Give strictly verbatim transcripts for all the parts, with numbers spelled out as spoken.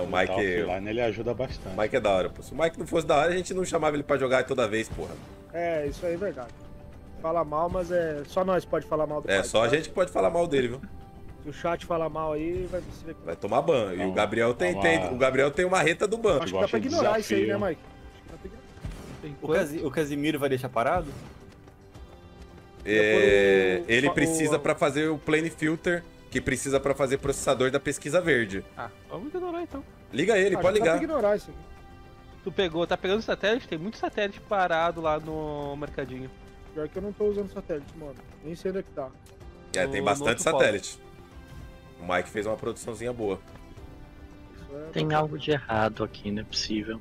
o Ele tá Mike. offline, ele ajuda bastante. O Mike é da hora, pô. Se o Mike não fosse da hora, a gente não chamava ele pra jogar toda vez, porra. É, isso aí é verdade. Fala mal, mas é só nós pode falar mal do É, Mike, só a tá? gente que pode falar mal dele, viu? Se o chat falar mal aí, vai se ver. Vai tomar ban. E Não, o Gabriel tem, não, tem, não. o Gabriel tem uma reta do ban. Acho que dá pra gosta de ignorar isso aí, né, desafio. Mike? Acho que dá pra ignorar. O, Casi- o Casimiro vai deixar parado? É, Depois o- ele o- precisa o- pra fazer o plane filter, que precisa pra fazer processador da pesquisa verde. Ah, vamos ignorar então. Liga ele, Acho pode que dá pra ligar. ignorar isso aqui. Tu pegou, tá pegando satélite? Tem muito satélite parado lá no mercadinho. Pior que eu não tô usando satélite, mano. Nem sei onde é que tá. É, tem No- bastante no outro satélite. O Mike fez uma produçãozinha boa. Isso é... Tem algo de errado aqui, não é possível.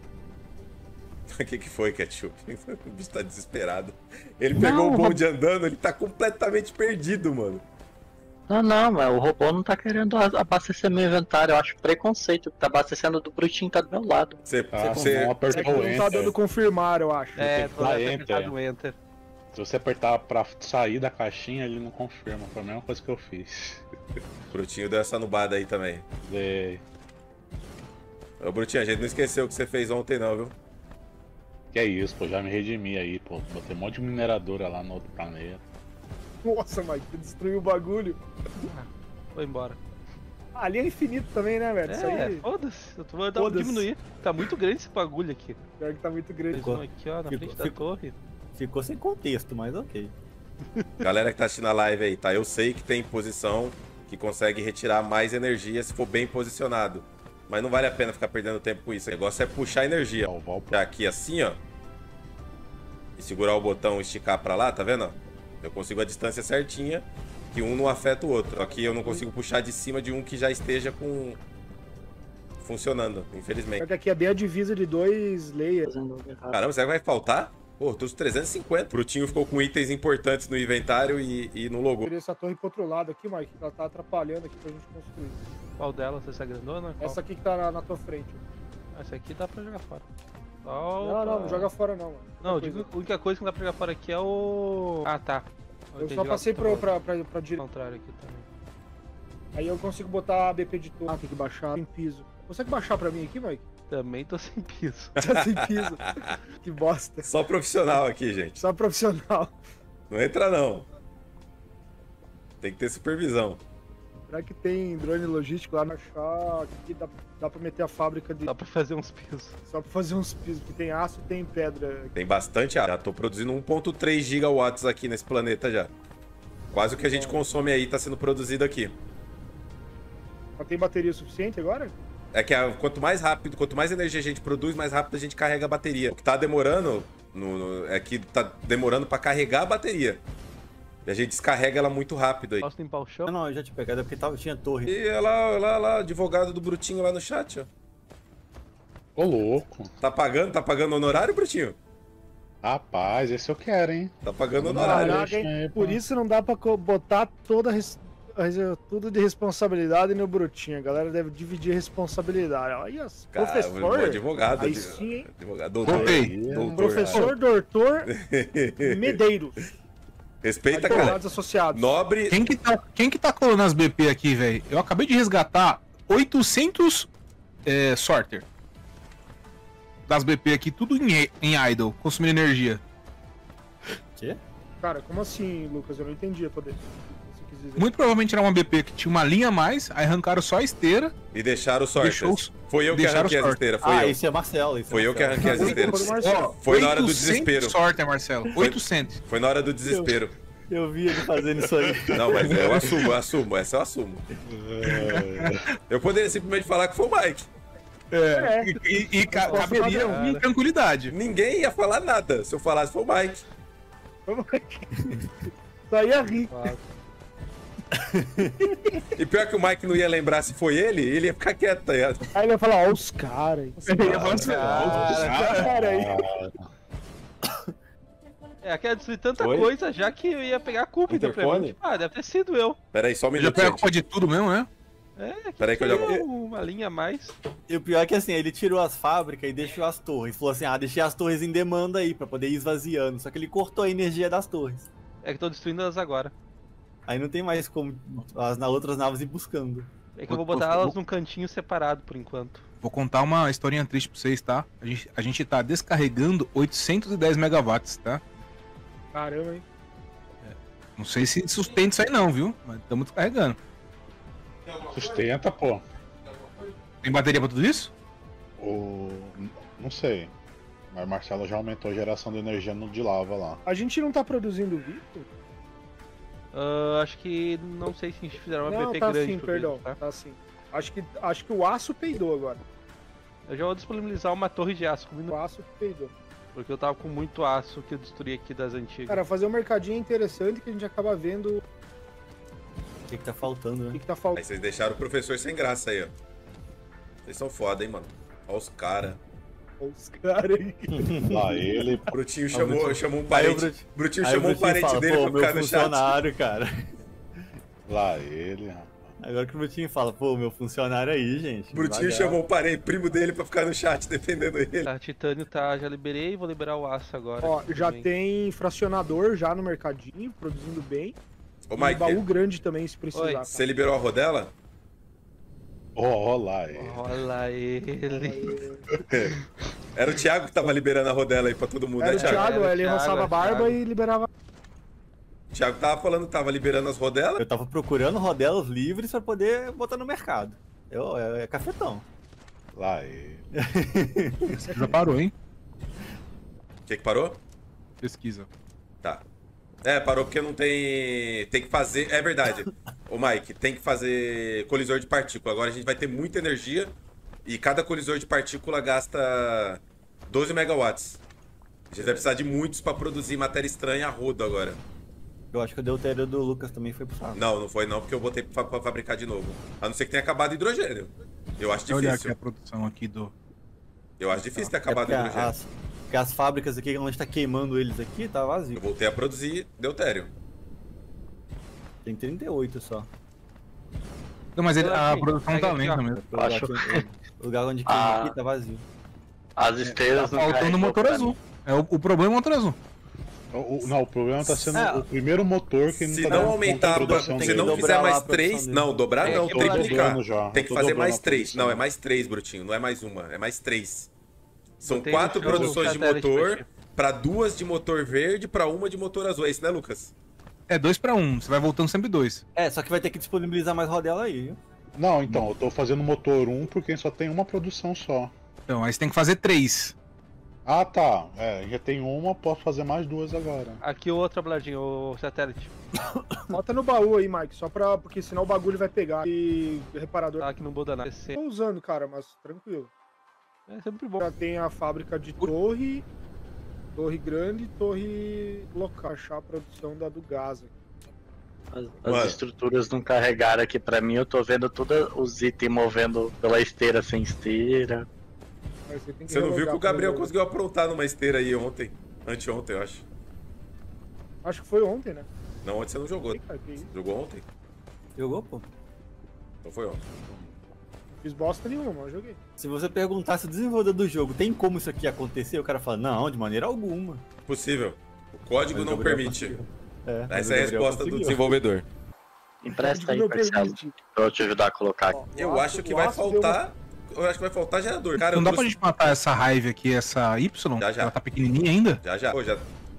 O que que foi, Ketchup? O bicho tá desesperado. Ele Não, pegou o o bonde andando, ele tá completamente perdido, mano. Não, não, mas o robô não tá querendo a- abastecer meu inventário. Eu acho preconceito. Tá abastecendo do brutinho, tá do meu lado. Você, Ah, você, não É apertou que o não tá enter. dando confirmar, eu acho. É, tem que tô dar apertado enter. enter. Se você apertar pra sair da caixinha, ele não confirma. Foi a mesma coisa que eu fiz. o Brutinho deu essa nubada aí também. Dei. Ô, Brutinho, a gente não esqueceu o que você fez ontem, não, viu? Que é isso, pô, já me redimi aí, pô. Botei um monte de mineradora lá no outro planeta. Nossa, Mike, tu destruiu o bagulho. Vou embora. Ah, ali é infinito também, né, velho? Isso É, aí, foda-se. Eu tô vou dar um Foda-se. diminuir. Tá muito grande esse bagulho aqui. pior que tá muito grande. Eles vão aqui, ó, na Ficou- frente da ficou- torre. Ficou sem contexto, mas ok. Galera que tá assistindo a live aí, tá? Eu sei que tem posição que consegue retirar mais energia se for bem posicionado. Mas não vale a pena ficar perdendo tempo com isso. O negócio é puxar energia. Salvar o Puxar aqui assim, ó. E segurar o botão e esticar pra lá, tá vendo? Eu consigo a distância certinha, que um não afeta o outro. Aqui eu não consigo puxar de cima de um que já esteja com... funcionando, infelizmente. Pior que aqui é bem a divisa de dois layers. Fazendo algo errado. Caramba, será que vai faltar? Pô, tô os trezentos e cinquenta. O Brutinho ficou com itens importantes no inventário e, e no logo. Queria essa torre pro outro lado aqui, Mike. Ela tá atrapalhando aqui pra gente construir. Qual delas? Essa grandona? Qual? Essa aqui que tá na, na tua frente. Essa aqui dá pra jogar fora. Só Não, não, pra- não joga fora não, mano. Não, eu Outra digo coisa. que a única coisa que não dá pra jogar fora aqui é o. Ah, tá. Eu entendi só o passei que tu pro, falou. pra, pra, pra direita. Contrário aqui também. Aí eu consigo botar a B P de torre. Ah, tem que baixar. Tem piso. Consegue baixar pra mim aqui, Mike? Também tô sem piso. Tá sem piso. Que bosta. Só profissional aqui, gente. Só profissional. Não entra, não. Tem que ter supervisão. Será que tem drone logístico lá no achar que dá, dá pra meter a fábrica de... Dá pra fazer uns pisos. Só pra fazer uns pisos, que tem aço e tem pedra. Tem bastante ar. Já tô produzindo um ponto três gigawatts aqui nesse planeta já. Quase o que a gente consome aí tá sendo produzido aqui. Mas tem bateria suficiente agora? É que a- quanto mais rápido, quanto mais energia a gente produz, mais rápido a gente carrega a bateria. O que tá demorando no, no- é que tá demorando pra carregar a bateria. E a gente descarrega ela muito rápido aí. Posso limpar o chão? Não, não, eu já tinha pegado, é porque tava, tinha torre. E ela, lá, lá, advogado do Brutinho lá no chat, ó. Ô, louco. Tá pagando, tá pagando honorário, Brutinho? Rapaz, esse eu quero, hein? Tá pagando honorário. Caraca, deixa hein? aí, Por pô. isso não dá pra co- botar toda a res- a res- tudo de responsabilidade no Brutinho. A galera deve dividir a responsabilidade. Aí, as Cara, professor. um advogado. Aí adv- sim, hein? Advogado, doutor. Voltei. doutor, Um professor, doutor, Medeiros. Respeita, cara. Advogados associados. Nobre. Quem que tá, quem que tá colando as B P aqui, velho? Eu acabei de resgatar oitocentos é, sorter das B P aqui, tudo em, em idle, consumindo energia. Quê? Cara, como assim, Lucas? Eu não entendi a tua de- você quis dizer. Muito provavelmente era uma B P que tinha uma linha a mais, aí arrancaram só a esteira. E deixaram o sorte. Deixou os- Foi eu que deixaram arranquei os as sorte. esteiras. Foi ah, eu. esse é Marcelo. Esse Foi é eu que Marcelo. arranquei as esteiras. Foi do Marcelo. Ó, Foi na hora do oitocentos desespero. sorter, Marcelo. oitocentos. Foi na hora do desespero. Eu vi ele fazendo isso aí. Não, mas eu assumo, eu assumo. Essa eu assumo. Eu poderia simplesmente falar que foi o Mike. É, e, e, e ca- Posso caberia fazer, em tranquilidade. Ninguém ia falar nada se eu falasse que foi o Mike. Só ia rir. E pior que o Mike não ia lembrar se foi ele, ele ia ficar quieto, tá ligado? Aí ele ia falar, ó, os caras. Eu ia falar assim, ó, Cara aí. É, quero destruir tanta Oi? coisa já que eu ia pegar a culpa então pra Interfone? mim. Ah, deve ter sido eu. Pera aí, só um já minuto, pega a gente. culpa de tudo mesmo, né? É, que Peraí que eu já vou- tinha uma linha a mais. E o pior é que assim, ele tirou as fábricas e deixou as torres. Falou assim, ah, deixei as torres em demanda aí pra poder ir esvaziando. Só que ele cortou a energia das torres. É que tô destruindo elas agora. Aí não tem mais como as na outras naves ir buscando. É que eu vou Vou- botar vou- elas num cantinho separado por enquanto. Vou contar uma historinha triste pra vocês, tá? A gente, a gente tá descarregando oitocentos e dez megawatts, tá? Caramba, hein? Não sei se sustenta isso aí não, viu? Mas estamos descarregando. Sustenta, pô. Tem bateria pra tudo isso? O... Não sei. Mas Marcelo já aumentou a geração de energia no de lava lá. A gente não tá produzindo Victor? Ah, acho que não sei se a gente fizer uma Não, B P tá grande sim, pro perdão. vídeo, tá? Tá sim. Acho que, acho que o aço peidou agora. Eu já vou disponibilizar uma torre de aço comigo, O aço peidou. porque eu tava com muito aço que eu destruí aqui das antigas. Cara, fazer um mercadinho é interessante que a gente acaba vendo O que, que tá faltando, o que, né? que tá Aí faltando. vocês deixaram o professor sem graça aí, ó. Vocês são foda, hein, mano. Olha os caras. Os caras aí. Lá ele. Brutinho chamou, Brutinho- chamou um Aí o parente. Brutinho- Brutinho Aí o chamou um Brutinho parente fala, dele pô, pra meu ficar no chat. funcionário, cara. Lá ele, rapaz. Agora que o Brutinho fala, pô, meu funcionário aí, gente. Brutinho devagar. chamou o parente, primo dele, pra ficar no chat defendendo ele. Tá, titânio tá, já liberei, vou liberar o aço agora. Ó, aqui já também. tem fracionador já no mercadinho, produzindo bem. Ô, E baú Mike, grande também, se precisar. Oi, tá? você liberou a rodela? Ó, ó lá ele. Olha ele. Era o Thiago que tava liberando a rodela aí pra todo mundo, Era né, o Thiago? Thiago, Era o ele Thiago, roçava era a o barba Thiago. e liberava. O Thiago tava falando que tava liberando as rodelas. Eu tava procurando rodelas livres pra poder botar no mercado. Eu, é, é cafetão. Lá ele. Já parou, hein? O que que parou? Pesquisa. Tá. É, parou porque não tem... Tem que fazer... É verdade. Ô, Mike, tem que fazer colisor de partícula. Agora a gente vai ter muita energia e cada colisor de partícula gasta doze megawatts. A gente vai precisar de muitos pra produzir matéria estranha a rodo agora. Eu acho que o deutério do Lucas também foi pro saco. Não, não foi não, porque eu botei pra, pra fabricar de novo. A não ser que tenha acabado o hidrogênio. Eu acho Deixa eu olhar aqui difícil. a produção aqui do... Eu acho difícil ter É acabado porque o hidrogênio. as, porque as fábricas aqui, onde tá queimando eles aqui, tá Eu vazio. voltei a produzir deutério. Tem trinta e oito só. Não, mas ele- a Aqui, produção pega tá aqui, lenta ó. mesmo. O lugar, Acho- que- o lugar onde queima Ah. aqui tá vazio. As estrelas Tá não faltando o carregou motor pra azul. mim. É, o, o problema é o motor azul. O- o- não, o problema tá sendo É. o primeiro motor que não Se tá não dando aumentar, conta a da produção pro- se tem que não dele. fizer dobrar lá mais a produção três, dele. não, dobrar É, não, que Eu tô triplicar. dobrando já, Tem eu que tô fazer dobrando mais a três. produção. Não, é mais três, Brutinho, não é mais uma, é mais três. São Botei quatro no chão produções o de satélite pra motor, ti. pra duas de motor verde, pra uma de motor azul. É isso, né, Lucas? É dois pra um, você vai voltando sempre dois. É, só que vai ter que disponibilizar mais rodela aí, viu? Não, então, eu tô fazendo motor um porque só tem uma produção só. Então, aí você tem que fazer três. Ah, tá. É, já tem uma, posso fazer mais duas agora. Aqui o outro Bladinho, o satélite. Bota no baú aí, Mike, só pra. Porque senão o bagulho vai pegar. E o reparador. Tá aqui no Bodaná. Tô usando, cara, mas tranquilo. É sempre bom. Já tem a fábrica de torre, torre grande e torre local. Achar a produção da do gás aqui. As, Mano. as estruturas não carregaram aqui pra mim, eu tô vendo todos os itens movendo pela esteira sem esteira. Aí você tem que Você não viu relogar que o Gabriel pro- conseguiu aprontar numa esteira aí ontem? Anteontem, eu acho. Acho que foi ontem, né? Não, ontem você não jogou. Ih, cara, que isso? Jogou ontem? Jogou, pô? Então foi ontem. Não fiz bosta nenhuma, mas eu joguei. Se você perguntar se o desenvolvedor do jogo tem como isso aqui acontecer, o cara fala, não, de maneira alguma. Possível. O código Mas o não Gabriel permite. conseguiu. É, mas Essa é a o Gabriel resposta do conseguiu. desenvolvedor. Empresta aí, Não Marcelo, permite. pra eu te ajudar a colocar. Ó, Eu o acho aço- que o vai aço deu uma- faltar. Eu acho que vai faltar gerador. Cara, Não eu dá pra trouxe- gente matar essa Hive aqui, essa Y? Já, já. Ela tá pequenininha ainda? Já, já. Pô, já.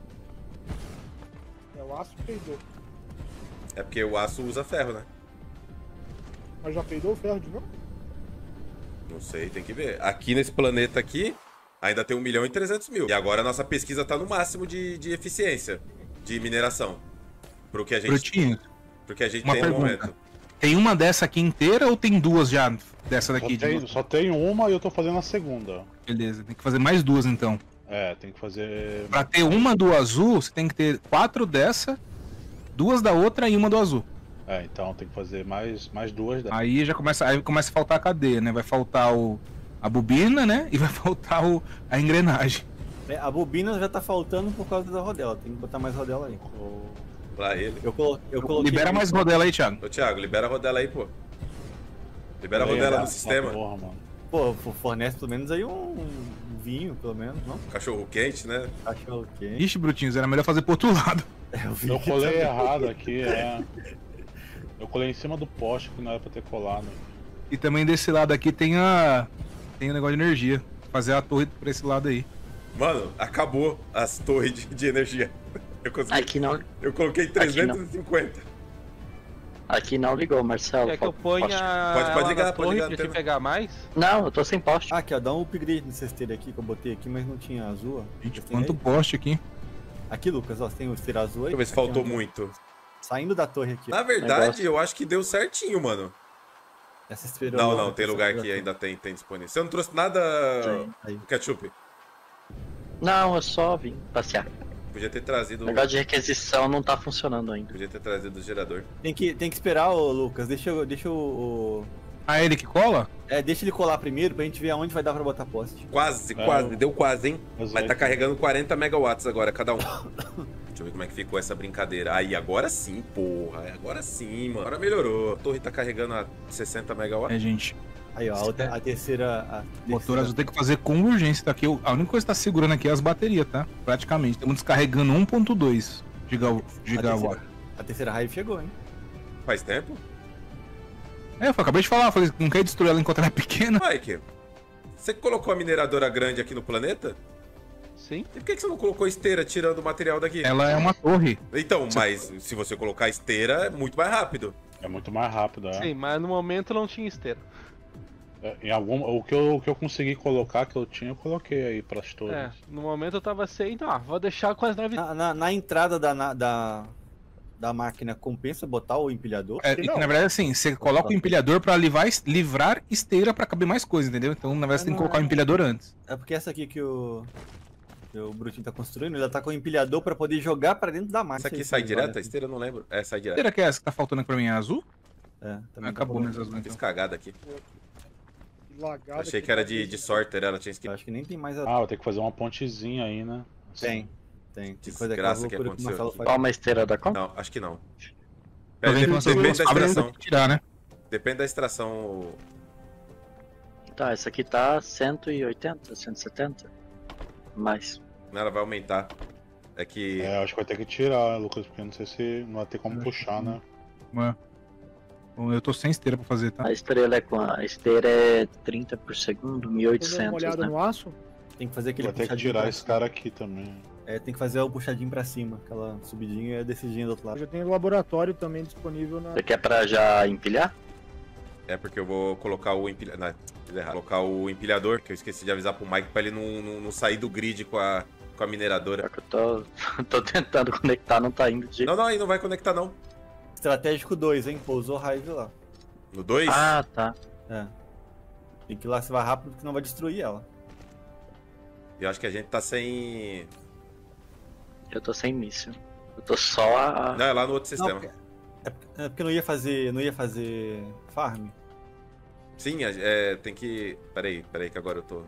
É, o aço peidou. É porque o aço usa ferro, né? Mas já peidou o ferro de novo? Não sei, tem que ver. Aqui nesse planeta aqui, ainda tem um milhão e trezentos mil. E agora a nossa pesquisa tá no máximo de, de eficiência de mineração. Pro que a gente, Brutinho, pro que a gente uma tem no pergunta. momento. tem uma dessa aqui inteira ou tem duas já dessa Só daqui? de tem, novo? só tem uma e eu tô fazendo a segunda. Beleza, tem que fazer mais duas então. É, tem que fazer. Pra ter uma do azul, você tem que ter quatro dessa, duas da outra e uma do azul. É, então tem que fazer mais, mais duas dessas. Aí já começa, aí começa a faltar a cadeia, né? Vai faltar o, a bobina, né? E vai faltar o, a engrenagem. É, a bobina já tá faltando por causa da rodela, tem que botar mais rodela aí. Pra ele. Eu, colo eu coloquei... Libera mais rodela aí, Thiago. Ô, Thiago, libera a rodela aí, pô. Libera a Aí, rodela ah, no sistema. Porra, mano. Pô, fornece pelo menos aí um, um vinho, pelo menos, não? Cachorro quente, né? Cachorro quente. Ixi, Brutinhos, era melhor fazer pro outro lado. É, o Eu vinho colei também. errado aqui, é. Eu colei em cima do poste que não era pra ter colado. E também desse lado aqui tem a. Tem o negócio de energia. Fazer a torre por esse lado aí. Mano, acabou as torres de, de energia. Eu consegui. Aqui não, Eu coloquei trezentos e cinquenta. aqui não ligou, Marcelo. Quer que eu ponha Poste. Pode- pode ela ligar, na pode torre ligar pra a você antena. pegar mais? Não, eu tô sem poste. Ah, aqui, ó, dá um upgrade nessa esteira aqui que eu botei aqui, mas não tinha azul, ó. Gente, Tem quanto aí? poste aqui. Aqui, Lucas, ó, tem o esteira azul aí. Deixa eu ver se Aqui, faltou ó. muito. Saindo da torre aqui. ó. Na verdade, Negócio. eu acho que deu certinho, mano. Essa esteira Não, nova não, aqui, tem essa lugar esteira que azul. ainda tem, tem disponível. Você não trouxe nada, Tem. Aí. Ketchup? Não, eu só vim passear. Podia ter trazido. O negócio de requisição não tá funcionando ainda. Podia ter trazido o gerador. Tem que, tem que esperar, ô Lucas. Deixa, eu- deixa o. o- Ah, ele que cola? É, deixa ele colar primeiro pra gente ver aonde vai dar pra botar poste. Quase, É, quase. eu- Deu quase, hein? Mas Mas é tá que- carregando quarenta megawatts agora, cada um. Deixa eu ver como é que ficou essa brincadeira. Aí, agora sim, porra. Agora sim, mano. Agora melhorou. A torre tá carregando a sessenta megawatts. É, gente. Aí, ó, a, outra, a terceira. A O motor terceira- azul tem que fazer com urgência. Tá aqui. A única coisa que tá segurando aqui é as baterias, tá? Praticamente. Estamos descarregando um ponto dois gigawatt. a gigawatt. terceira, a terceira raiva chegou, hein? Faz tempo? É, eu acabei de falar. Falei, não quer destruir ela enquanto ela é pequena. Mike, você colocou a mineradora grande aqui no planeta? Sim. E por que que você não colocou esteira tirando o material daqui? Ela é uma torre. Então, mas se você colocar esteira, é muito mais rápido. É muito mais rápido, é. Sim, mas no momento não tinha esteira. É, em algum, o, que eu, o que eu consegui colocar, que eu tinha, eu coloquei aí pras torres. É, no momento eu tava sem. Ah, vou deixar com as naves. Na, na, na entrada da, na- da, da máquina, compensa botar o empilhador? É, e, na verdade, assim, você coloca o empilhador pra livrar, livrar esteira pra caber mais coisa, entendeu? Então, na verdade, você tem que colocar o empilhador antes. É porque essa aqui que o, que o Brutinho tá construindo, ele tá com o empilhador pra poder jogar pra dentro da máquina. Essa aqui Isso sai aí, direto? olha. A esteira eu não lembro. É, sai A direto. esteira que é essa que tá faltando aqui pra mim é azul? É, também Acabou tá nesse azul, Fiz então. cagada aqui. Que lagada Achei que que era tá de, aqui. de sorter, ela tinha Eu esquecido. acho que nem tem mais a... Ah, vou ter que fazer uma pontezinha aí, né? Assim. Tem, tem. Tem coisa Desgraça aquela que loucura aconteceu o Marcelo aqui. faz. Qual uma esteira da Comp? Não, acho que não. Tô É, vendo que depende, nós temos depende da umas fábricas extração. que tirar, né? Depende da extração. Tá, essa aqui tá cento e oitenta, cento e setenta. Mais. Não, ela vai aumentar. É que. É, acho que vai ter que tirar, Lucas, porque eu não sei se não vai ter como Acho puxar, que né? Bom, eu tô sem esteira pra fazer, tá? A estrela é com a esteira é trinta por segundo, mil e Tô dando uma oitocentos, olhada né? no aço. Tem que fazer aquele Vai ter que puxadinho tirar pra esse cima. cara aqui também. É, tem que fazer o puxadinho pra cima. Aquela subidinha e descidinha do outro Eu lado. já tenho laboratório também disponível na. Você quer pra já empilhar? É porque eu vou colocar o empilhador. Não, fiz errado. Colocar o empilhador, que eu esqueci de avisar pro Mike pra ele não, não, não sair do grid com a, com a mineradora. Só que eu tô, tô tentando conectar, não tá indo de. Não, não, aí não vai conectar não. Estratégico dois, hein? Pousou Hive lá. No dois? Ah, tá. É. Tem que ir lá se vai rápido, porque senão vai destruir ela. Eu acho que a gente tá sem. Eu tô sem míssil. Eu tô só a. Não, é lá no outro sistema. Não, porque, é, porque- é porque não ia fazer. Não ia fazer farm. Sim, é, tem que. Peraí, peraí, que agora eu tô.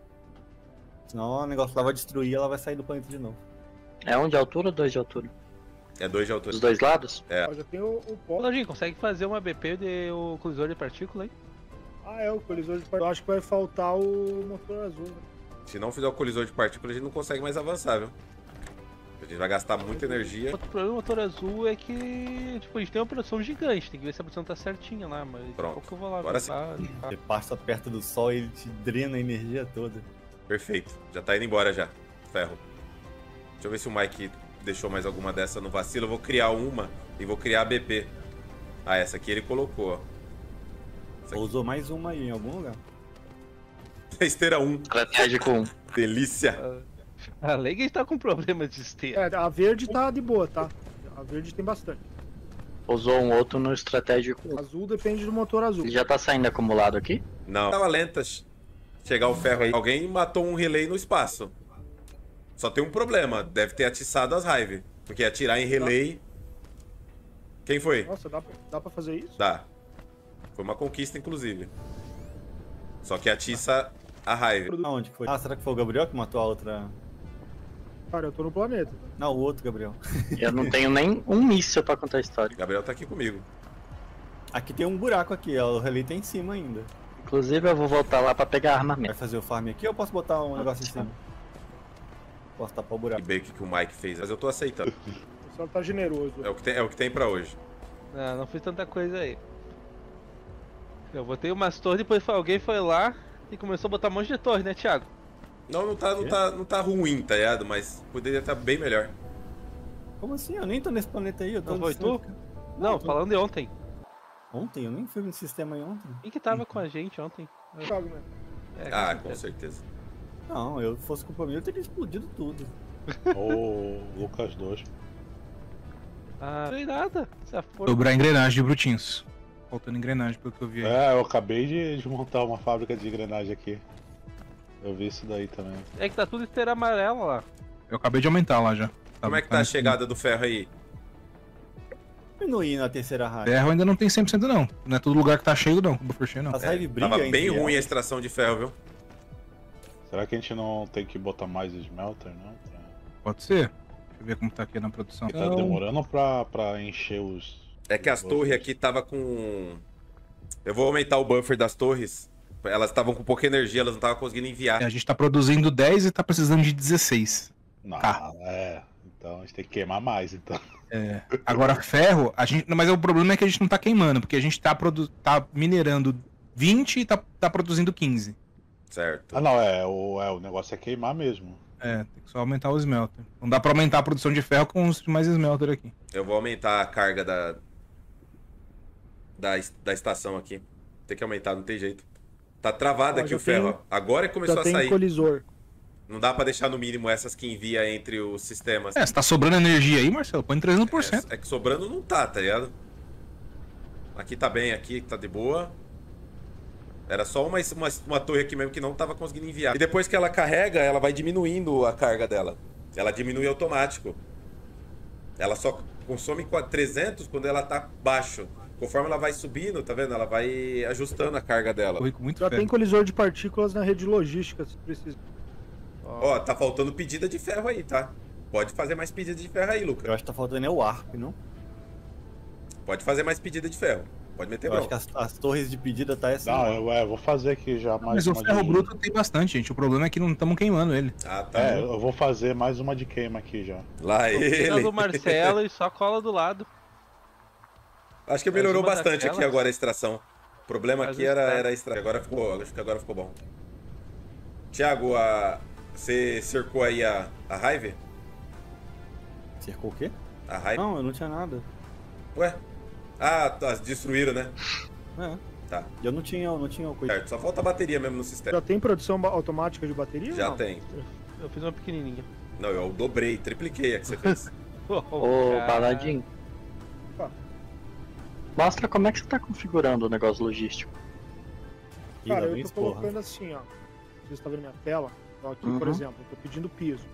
Senão o negócio lá vai destruir e ela vai sair do planeta de novo. É um de altura ou dois de altura? É dois de altura. Dos dois lados? Ó, já tem o, o pó. Lojinha, consegue fazer uma B P de o colisor de partícula aí? Ah, é, o colisor de partículas. Eu acho que vai faltar o motor azul. né? Se não fizer o colisor de partículas, a gente não consegue mais avançar, viu? A gente vai gastar muita energia. Outro problema do motor azul é que, tipo, a gente tem uma produção gigante, tem que ver se a produção tá certinha lá, mas daqui a Pronto. pouco eu vou lá Agora ver, tá, tá. Você passa perto do sol e ele te drena a energia toda. Perfeito. Já tá indo embora já. Ferro. Deixa eu ver se o Mike deixou mais alguma dessa no vacilo. Eu vou criar uma e vou criar a B P. Ah, essa aqui ele colocou, ó. Essa aqui. Usou mais uma aí em algum lugar. Esteira um. Estratégico um. Delícia. A Lega tá com problema de esteira. É, a verde tá de boa, tá? A verde tem bastante. Usou um outro no estratégico um. Azul depende do motor azul. Ele já tá saindo acumulado aqui? Não. Tava lenta chegar o ferro aí. Alguém matou um relay no espaço. Só tem um problema. Deve ter atiçado as Hive. Porque atirar em relay... Quem foi? Nossa, dá pra, dá pra fazer isso? Dá. Foi uma conquista, inclusive. Só que atiça a Hive. Aonde que foi? Ah, será que foi o Gabriel que matou a outra? Cara, eu tô no planeta. Não, o outro Gabriel. Eu não tenho nem um míssil pra contar a história. Gabriel tá aqui comigo. Aqui tem um buraco aqui, ó. O relay tá em cima ainda. Inclusive, eu vou voltar lá pra pegar Vai armamento. fazer o farm aqui ou eu posso botar um negócio em cima? Posso tapar o Que buraco. bem o que que o Mike fez. Mas eu tô aceitando. O pessoal tá generoso. É o que tem, é o que tem pra hoje. Não, não fiz tanta coisa aí. Eu botei umas torres, depois foi- alguém foi lá e começou a botar um monte de torre, né, Thiago? Não, não tá, não tá, não tá ruim, tá ligado? Mas poderia estar bem melhor. Como assim? Eu nem tô nesse planeta aí, eu tô Não foi no- tu? Não, tô- falando de ontem. Ontem? Eu nem fui no sistema aí ontem. Quem que tava com a gente ontem? Jogo, né? É, Ah, com certeza. Não, eu fosse culpa minha, eu teria explodido tudo. Ô, Lucas dois. Ah, não foi nada. Se for... Dobrar engrenagem de brutinhos. Faltando engrenagem, pelo que eu vi aí. É, eu acabei de desmontar uma fábrica de engrenagem aqui. Eu vi isso daí também. É que tá tudo esteira amarela lá. Eu acabei de aumentar lá já. Como é que tá a chegada do ferro aí? Diminuir na terceira raia. Ferro ainda não tem cem por cento não. Não é todo lugar que tá cheio não, o buffer cheio não. As raiva brilha Tava entre bem ruim a elas. extração de ferro, viu? Será que a gente não tem que botar mais smelter, não? Pra... Pode ser. Deixa eu ver como tá aqui na produção. Porque tá demorando pra, pra encher os... É que as os torres buffers. aqui tava com... Eu vou aumentar o buffer das torres. Elas estavam com pouca energia, elas não estavam conseguindo enviar. É, a gente tá produzindo dez e tá precisando de dezesseis. Não, Tá. é. Então a gente tem que queimar mais, então. É. Agora ferro, a gente. Mas o problema é que a gente não tá queimando, porque a gente tá, produ... tá minerando vinte e tá, tá produzindo quinze. Certo. Ah, não, é o, é. o negócio é queimar mesmo. É, tem que só aumentar o smelter. Não dá pra aumentar a produção de ferro com os mais smelter aqui. Eu vou aumentar a carga da... Da, es- da estação aqui. Tem que aumentar, não tem jeito. Tá travado Ó, aqui já o ferro, tem- ó. Agora que começou Já a tem sair. colisor. Não dá pra deixar no mínimo essas que envia entre os sistemas. É, se tá sobrando energia aí, Marcelo, põe trezentos por cento. É, é que sobrando não tá, tá ligado? Aqui tá bem, aqui tá de boa. Era só uma, uma, uma torre aqui mesmo que não tava conseguindo enviar. E depois que ela carrega, ela vai diminuindo a carga dela. Ela diminui automático. Ela só consome qua- trezentos quando ela tá baixo. Conforme ela vai subindo, tá vendo? Ela vai ajustando a carga dela. Corri com muito Já ferro. tem colisor de partículas na rede logística, se precisa. Ó, tá faltando pedida de ferro aí, tá? Pode fazer mais pedida de ferro aí, Eu Lucas. acho que tá faltando é o Warp, não? Pode fazer mais pedida de ferro. Pode meter Eu acho que bronca. as, as torres de pedida tá essa. Não, eu, é, eu vou fazer aqui já mais Mas o uma ferro de... bruto tem bastante, gente. O problema é que não estamos queimando ele. Ah, tá. É, eu vou fazer mais uma de queima aqui já. Lá Tira ele. do Marcelo e só cola do lado. Acho que melhorou Mais uma bastante aqui daquelas. agora a extração. O problema Faz aqui um era, estrago. era a extração. Agora ficou, acho que agora ficou bom. Thiago, a... você cercou aí a, a Hive? Cercou o quê? A Hive? Não, eu não tinha nada. Ué? Ah, tá, destruíram, né? É. Tá, Eu não tinha, eu não tinha coisa. certo. Só falta a bateria mesmo no sistema. Já tem produção ba- automática de bateria? Já Não. tem. Eu fiz uma pequenininha. Não, eu dobrei, tripliquei a que você fez. Ô, cara. Baladinho. Tá. Mostra como é que você tá configurando o negócio logístico. Ih, Cara, lá eu vem tô esporra. colocando assim, ó. Vocês estão vendo minha tela? Então aqui, por Uhum. exemplo, eu tô pedindo piso.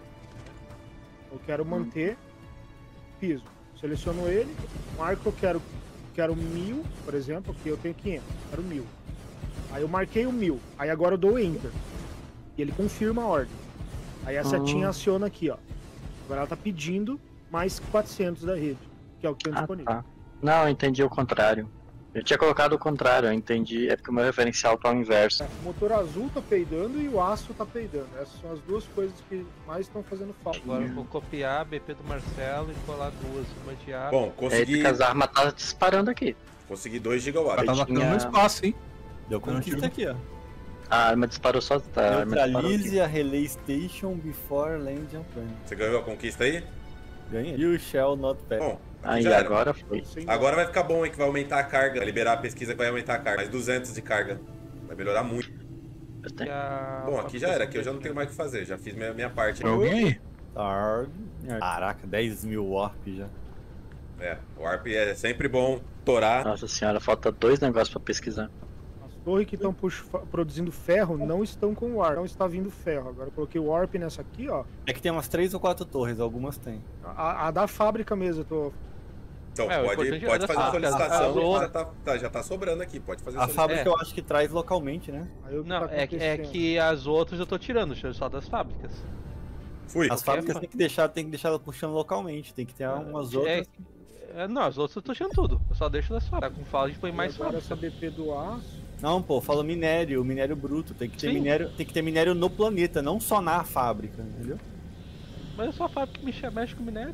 Eu quero manter piso. Seleciono ele, marco, eu quero, quero mil, por exemplo, aqui eu tenho quinhentos, quero mil. Aí eu marquei o mil, aí agora eu dou Enter. E ele confirma a ordem. Aí a Ah. setinha aciona aqui, ó. Agora ela tá pedindo mais quatrocentos da rede, que é o que tem Ah, disponível. tá. Não, eu entendi o contrário. Eu tinha colocado o contrário, eu entendi. É porque o meu referencial tá ao inverso. O motor azul tá peidando e o aço tá peidando. Essas são as duas coisas que mais estão fazendo falta. Agora eu vou copiar a B P do Marcelo e colar duas. Uma de água. Bom, É consegui, porque as armas tá disparando aqui. consegui dois Ela gigawatts. tava tinha- dando espaço, hein? Deu conquista aqui, ó. A arma disparou só. A arma disparou Neutralize aqui. a Relay Station before land on planet. Você ganhou a conquista aí? Ganhei. You shall not pass. Bom, aqui Aí já era. agora foi. Sem Agora vai ficar bom, hein, que vai aumentar a carga. Vai liberar a pesquisa que vai aumentar a carga. Mais duzentos de carga. Vai melhorar muito. Eu tenho- E a- Bom, aqui já era, aqui eu já não tenho mais o que fazer. Já fiz minha, minha parte. Pra alguém aí? Targ. Caraca, dez mil warp já. É, o Warp é sempre bom torar. Nossa senhora, falta dois negócios pra pesquisar. As torres que estão produzindo ferro não estão com warp, não está vindo ferro. Agora eu coloquei o warp nessa aqui, ó. É que tem umas três ou quatro torres, algumas tem. A, a da fábrica mesmo, eu tô. Então É, o pode, importante é pode da fazer a fábrica. solicitação. As outras- Já tá, tá- já tá sobrando aqui, pode fazer a A solicitação. fábrica É. eu acho que traz localmente, né? Aí o que Não, tá é, que- é acontecendo? que as outras eu tô tirando, só das fábricas. Fui. As fábricas tem que deixar, tem que deixar ela puxando localmente, tem que ter umas É, outras. é, não, as outras eu tô tirando tudo. Eu só deixo das fábricas. Tá com fala, a gente põe mais Agora fábrica. essa B P do aço. Não, pô, fala minério, minério bruto, tem que ter Sim. minério, tem que ter minério no planeta, não só na fábrica, entendeu? Mas é só a fábrica que mexe, mexe com minério.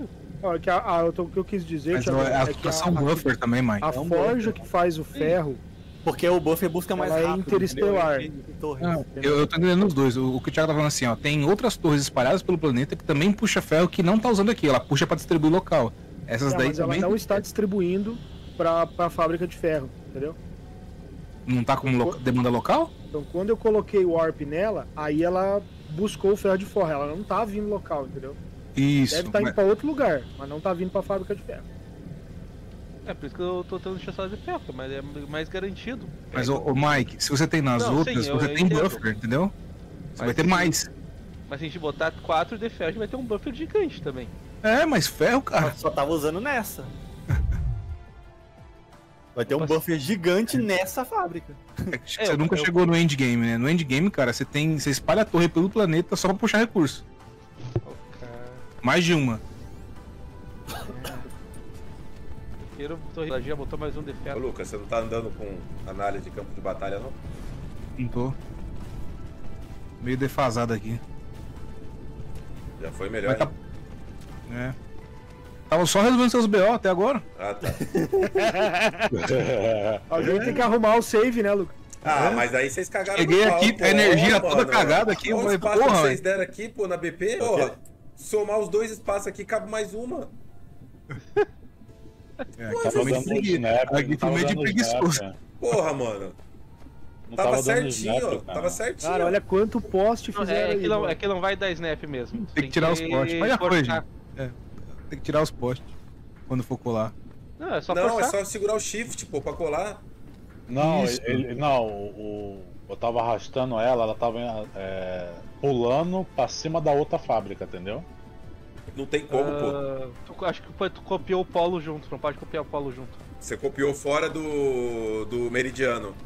Ó, que a, a, eu tô- o que eu quis dizer, Mas Thiago, a é que atuação a, buffer também, Mike. a É um forja buffer. que faz o ferro, Porque o buffer busca mais Ela é rápido. interestelar. entendeu? E torres. Não, eu, eu tô entendendo os dois. O, o que o Thiago tá falando assim, ó, tem outras torres espalhadas pelo planeta que também puxa ferro que não tá usando aqui. Ela puxa pra distribuir local. Essas é, daí mas ela também não está distribuindo pra, pra fábrica de ferro, entendeu? não tá com lo- demanda local? Então quando eu coloquei o warp nela, aí ela buscou o ferro de fora, ela não tá vindo local, entendeu? Isso. Deve estar mas- indo pra outro lugar, mas não tá vindo pra fábrica de ferro. É por isso que eu tô tendo chance de ferro, mas é mais garantido. Mas, ô, ô, Mike, se você tem nas Não, outras, sim, eu- você eu tem entendo. buffer, entendeu? Você Mas vai ter se- mais. Mas se a gente botar quatro de ferro, a gente vai ter um buffer gigante também. É, mas ferro, cara. Só tava usando nessa. Vai ter um Nossa. buffer gigante nessa fábrica. Acho que É, você eu- nunca eu- chegou no endgame, né? No endgame, cara, você tem. Você espalha a torre pelo planeta só pra puxar recurso. Mais de uma. Primeiro, a já botou mais um de Ô, ferro. Lucas, você não tá andando com análise de campo de batalha, não? Não tô. Meio defasado aqui. Já foi melhor, Mas tá- hein? É. Tava só resolvendo seus B O até agora. Ah, tá. Alguém tem que arrumar o save, né, Lucas? Ah, mas aí vocês cagaram Cheguei no pau, aqui, pô. a energia Ó, toda mano, cagada aqui, eu olha o falei, espaço que porra, vocês deram aqui, pô, na B P, porra. Somar os dois espaços aqui, cabe mais uma. É, Pô, aqui tá foi meio de dando pregui- snap, aqui não foi tava meio de dando preguiçoso. snap, né? Porra, mano. Não Tava tava dando certinho, snap, ó. cara. Tava certinho. Cara, olha quanto poste Não, fizeram é, aí. que não, mano. é que não vai dar snap mesmo. Tem que tirar os postes. Olha a cortar. coisa, É, tem que tirar os postes quando for colar. Não, é só Não, é forçar. só segurar o shift, pô, pra colar. Não, Isso. ele, não, o, o- eu tava arrastando ela, ela tava é, pulando pra cima da outra fábrica, entendeu? Não tem como, pô. Ah, tu, acho que foi- tu copiou o polo junto, não pode copiar o polo junto. Você copiou fora do, do meridiano.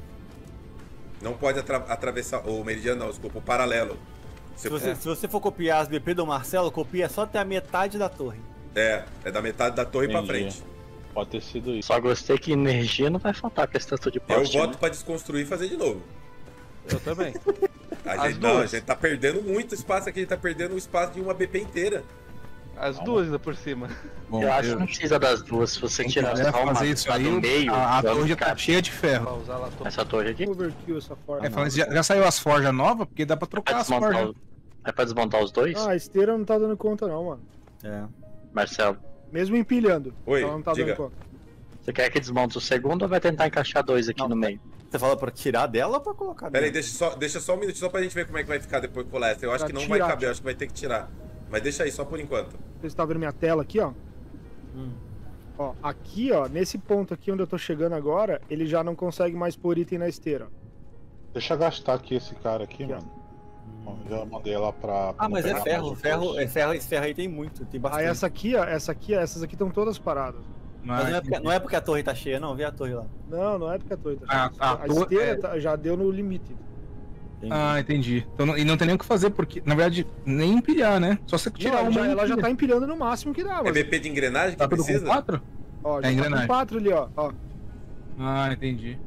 Não pode atra- atravessar o meridiano, não, desculpa, o paralelo. Você- Se você, se você for copiar as B P do Marcelo, copia só até a metade da torre. É, é da metade da torre pra Entendi. frente. Pode ter sido isso. Só gostei que energia não vai faltar com esse tanto de Eu poste. voto né? pra desconstruir e fazer de novo. Eu também. A As gente, não, a duas. gente tá perdendo muito espaço aqui, a gente tá perdendo o espaço de uma B P inteira. As Calma. duas ainda por cima. Bom, Eu acho que eu- não precisa das duas. Se você quem tirar quiser só uma fazer isso lá aí, do meio, a, a vamos torre já tá ficar- cheia de ferro. Pra usar lá todo. essa torre aqui. Overkill essa forma. É, falando, já, já saiu as forjas novas, porque dá pra É trocar pra, as desmontar, forjas. o- é pra desmontar os dois? Ah, a esteira não tá dando conta não, mano. É. Marcelo, Mesmo empilhando. Oi, ela não tá diga. dando conta. você quer que desmonte o segundo ou vai tentar encaixar dois aqui Não. no meio? Você fala pra tirar dela ou pra colocar Pera aí, dentro? deixa só, deixa só um minuto só pra gente ver como é que vai ficar depois que colar essa. Eu acho Pra que não tirar, vai caber, tipo. eu acho que vai ter que tirar. Mas deixa aí só por enquanto. Você tá vendo minha tela aqui, ó? Hum. Ó, aqui, ó, nesse ponto aqui onde eu tô chegando agora, ele já não consegue mais pôr item na esteira. Deixa eu gastar aqui esse cara aqui, Aqui, ó. mano. Ó, já mandei ela pra. pra Ah, mas não é pegar ferro, mais ferro, recurso. é ferro, esse ferro aí tem muito, tem bastante. Aí essa aqui, ó, essa aqui, essas aqui estão todas paradas. Mas não é, porque, não é porque a torre tá cheia, não, vê a torre lá. Não, não é porque a torre tá A- cheia. a A, torre- esteira é- tá- já deu no limite. Entendi. Ah, entendi. Então, não- e não tem nem o que fazer, porque, na verdade, nem empilhar, né? Só você tirar Não, uma. já- e ela já empilha. tá empilhando no máximo que dá, É mas... B P de engrenagem que Tá tudo com precisa? quatro? Ó, É já tá engrenagem. com quatro ali, ó. ó. Ah, entendi.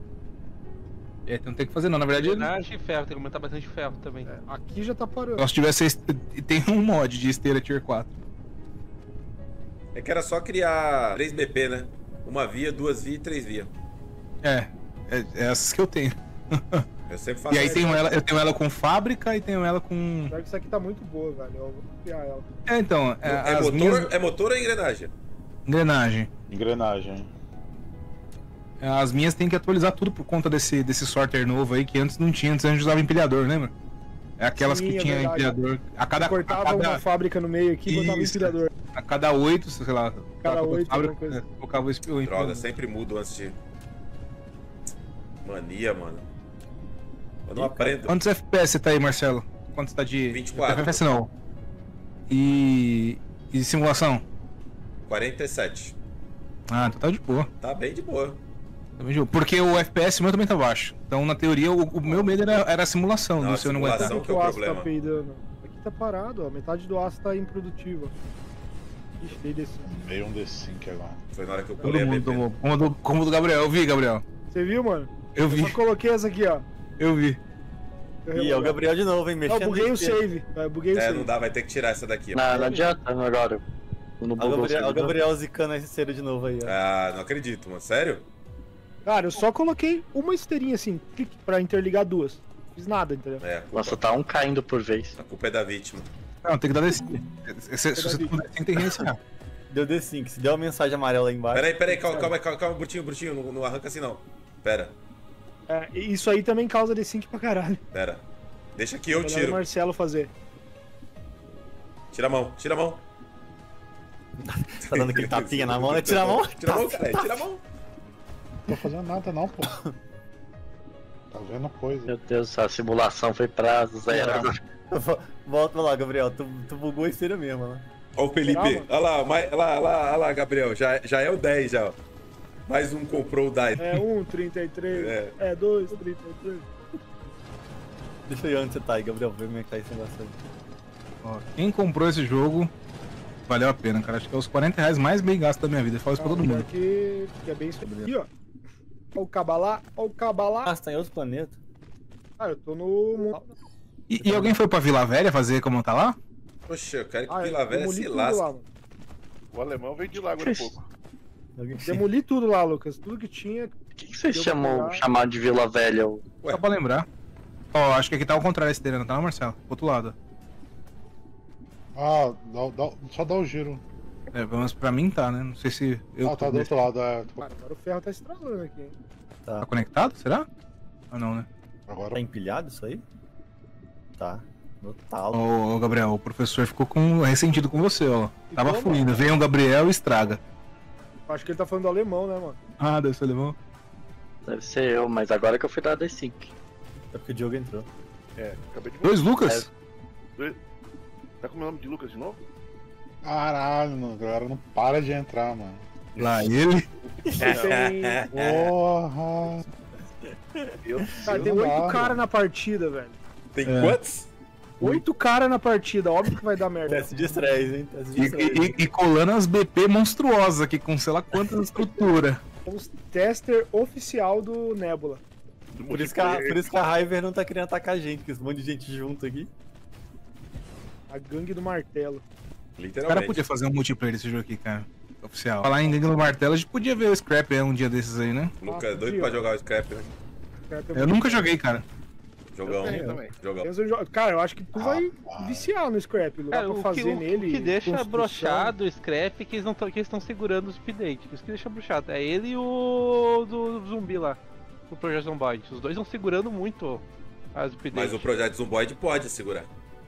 É, então não tem o que fazer não. Na verdade, Engrenagem e ferro, tem que aumentar bastante ferro também. É, aqui já tá parando. só se tivesse. est- Tem um mod de esteira tier quatro. É que era só criar três B P, né? Uma via, duas vias e três vias. É, é, é essas que eu tenho. Eu sempre faço E aí isso. tenho ela, eu tenho ela com fábrica e tenho ela com. Pior que isso aqui tá muito boa, velho. Eu vou copiar ela. É, então, é, É, as motor, minhas. é motor ou engrenagem? Engrenagem. Engrenagem. As minhas tem que atualizar tudo por conta desse, desse sorter novo aí, que antes não tinha, antes a gente usava empilhador, lembra? É aquelas Sim, que é tinha verdade. empilhador. A cada, a Cortava cada, uma fábrica no meio aqui e botava um Isso. empilhador. a cada oito, sei lá. Cada colocava oito, fábrica, alguma coisa. é, colocava o espi- o Droga, empilhador. sempre mudo antes de. Mania, mano. Eu não Ih, aprendo. Quantos F P S você tá aí, Marcelo? Quantos tá de. vinte e quatro. F P S não. E. E simulação? quarenta e sete. Ah, então tá de boa. Tá bem de boa. Tá bem de boa. Porque o F P S meu também tá baixo. Então, na teoria, o, o meu medo era, era a simulação, Não, do a se eu não simulação- aguentar. que é o o aço problema. tá peidando. Aqui tá parado, ó. Metade do aço tá improdutivo. Ixi, dei desse. Veio um D cinco agora. Foi na hora que eu Todo pulei a B mundo P. tomou. Como do, como do Gabriel. Eu vi, Gabriel. Você viu, mano? Eu Eu vi, só coloquei essa aqui, ó. eu vi. Eu Ih, é o Gabriel de novo, hein, Não, mexendo. eu buguei o na esteira. save. Eu buguei o É, save. não dá, vai ter que tirar essa daqui. Não, não adianta agora. Quando Olha o bugou o Gabriel, olha o servidor. Gabriel zicando a esteira de novo aí, ó. Ah, não acredito, mano. Sério? Cara, eu só coloquei uma esteirinha assim, clique, pra interligar duas. Não fiz nada, entendeu? É, a culpa, Nossa, tá um caindo por vez. a culpa é da vítima. Não, tem que dar D cinco. Se, se, se você tá com D cinco, tem que reiniciar. Deu D cinco, se deu uma mensagem amarela aí embaixo. Peraí, peraí, calma, calma, calma, calma, Brutinho, Brutinho, não, não arranca assim não. Pera, É, e isso aí também causa D cinco pra caralho. pera. Deixa que eu Melhor o tiro. Marcelo fazer. Tira a mão, tira a mão. Tá dando aquele tapinha na mão, né? Tira a mão. Tira a mão, cara, tira a mão. Não tô fazendo nada não, pô. Tá vendo coisa. Meu Deus do céu, a simulação foi pra zero agora. Volta lá, Gabriel. Tu, tu bugou a esteira mesmo, né? Ó o Felipe, Brava. olha lá, mais- olha lá, olha lá, olha lá, Gabriel, já, já é o dez já, ó. Mais um comprou o dez. É um, trinta e três. É. É dois, trinta e três. Deixa eu ir onde você tá aí, Gabriel. Ver como é que tá esse negócio aí. Ó, quem comprou esse jogo, valeu a pena, cara. Acho que é os quarenta reais mais bem gastos da minha vida. Eu falo isso pra todo mundo. Que, que é bem isso aqui, ó. Ó o Cabalá, ó o Cabalá. Ah, você tá em outro planeta. Ah, eu tô no... E, e alguém foi pra Vila Velha fazer como tá lá? Poxa, eu quero que Ah, Vila eu Velha demoli se tudo lasque. lá, mano. O alemão veio de lá agora há pouco. Alguém- Demoli tudo lá, Lucas. Tudo que tinha. O que, que vocês Deu chamam, pra pegar. chamaram de Vila Velha? O- Ué. Só pra lembrar. Ó, acho que aqui tá ao contrário esse esteira, não tá, não, Marcelo? Pro outro lado. Ah, dá, dá, só dá o giro. É, pelo menos pra mim tá, né? Não sei se eu. Ah, tá tô do desse- outro lado. É. Cara, agora o ferro tá estralando aqui, hein? Tá conectado? Será? Ou não, né? Agora Tá empilhado isso aí? Tá. No talo. Ô, ô, Gabriel, o professor ficou com... ressentido com você, ó. Tava Ficou, fluindo. Vem o Gabriel e estraga. Eu acho que ele tá falando do alemão, né, mano? Ah, deve ser alemão. Deve ser eu, mas agora que eu fui dar D cinco. É porque o Diogo entrou. É, acabei de ver. Dois Lucas? Tá com o meu nome de Lucas de novo? Caralho, mano, a galera não para de entrar, mano. Lá ele. Tem, Porra! Eu, cara, Eu tem não oito dá, caras mano. na partida, velho. Tem É. quantos? Oito caras na partida, óbvio que vai dar merda. Teste de estresse, hein? Teste de E, estresse. e- e colando as B P monstruosas aqui, com sei lá quantas estruturas. Somos tester oficial do Nebula. do Por isso, que a, por isso que a Hiver não tá querendo atacar a gente, que esse monte de gente junto aqui. A gangue do martelo. O cara Literalmente. podia fazer um multiplayer desse jogo aqui, cara. Oficial. Falar em Gangue do Martelo, a gente podia ver o Scrap aí um dia desses aí, né? Nunca Ah, doido podia. pra jogar o Scrap, né? Eu nunca joguei, cara. Jogão. Eu tenho também. Jogão. Pensa em jo- Cara, eu acho que tu vai viciar no Scrap. Dá Cara, pra o que, fazer o, nele. o que deixa construção. brochado o Scrap é que eles não tão- que eles estão segurando os updates. Isso que deixa brochado. É ele e o do zumbi lá. O Project Zomboid. Os dois estão segurando muito as updates. Mas o projeto Zomboid pode segurar.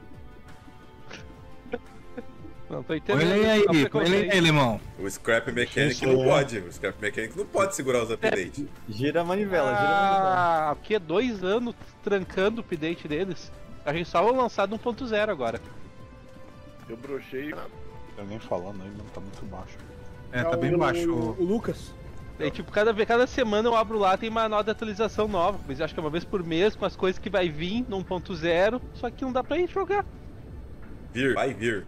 Não tô Põe entendendo. ele esse aí, põe preconceito. ele aí, Limão. O Scrap Mechanic Isso não é. pode. O Scrap Mechanic não pode segurar os updates. Gira a manivela, gira a manivela. Ah, o que? Dois anos trancando o update deles? A gente só vai lançar do um ponto zero agora. Eu brochei. Eu nem falando aí, mano, tá muito baixo. É, tá bem o, baixo. O, o Lucas. Aí, tipo, cada, vez- cada semana eu abro lá, tem uma nova atualização nova. Mas eu acho que é uma vez por mês, com as coisas que vai vir no um ponto zero. Só que não dá pra gente jogar. Vir, vai vir.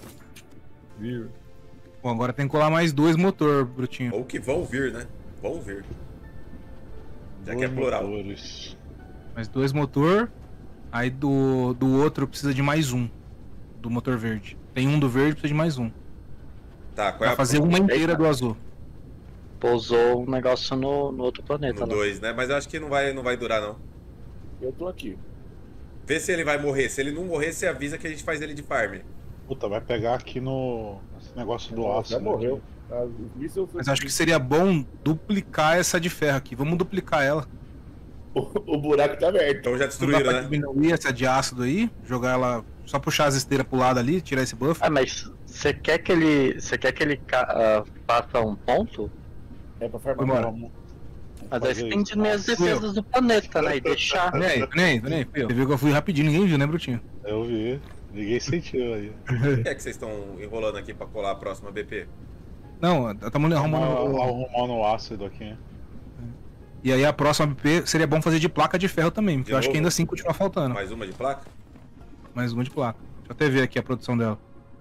Bom, agora tem que colar mais dois motor, Brutinho. Ou que vão vir, né? Vão vir. Já que é Dois plural. motores. Mais dois motor. Aí do, do outro precisa de mais um. Do motor verde. Tem um do verde, precisa de mais um. Tá, qual é Pra a fazer uma inteira do azul. Pousou um negócio no, no outro planeta. No lá. dois, né? Mas eu acho que não vai, não vai durar, não. Eu tô aqui. Vê se ele vai morrer. Se ele não morrer, você avisa que a gente faz ele de farm. Puta, vai pegar aqui no. Esse negócio do aço. Já né, morreu. aqui. Ah, os mísseis- Mas acho que seria bom duplicar essa de ferro aqui. Vamos duplicar ela. O, o buraco tá aberto. Então já Não dá destruíram, pra né? diminuir essa de ácido aí, jogar ela. Só puxar as esteiras pro lado ali, tirar esse buff. Ah, mas você quer que ele. Você quer que ele ca- ah, faça um ponto? É pra farmar. Foi embora. Vamos- Mas aí fazer você tem que isso. diminuir as defesas do planeta, né? E deixar. Vem aí, vem aí, vem aí. Você viu que eu fui rapidinho, ninguém viu, né, Brutinho? Eu vi. Ninguém sentiu aí. O que é que vocês estão enrolando aqui pra colar a próxima B P? Não, estamos arrumando. Arrumando, arrumando o ácido aqui. E aí a próxima B P seria bom fazer de placa de ferro também, porque De eu acho que novo? ainda assim continua faltando. Mais uma de placa? Mais uma de placa. Deixa eu até ver aqui a produção dela.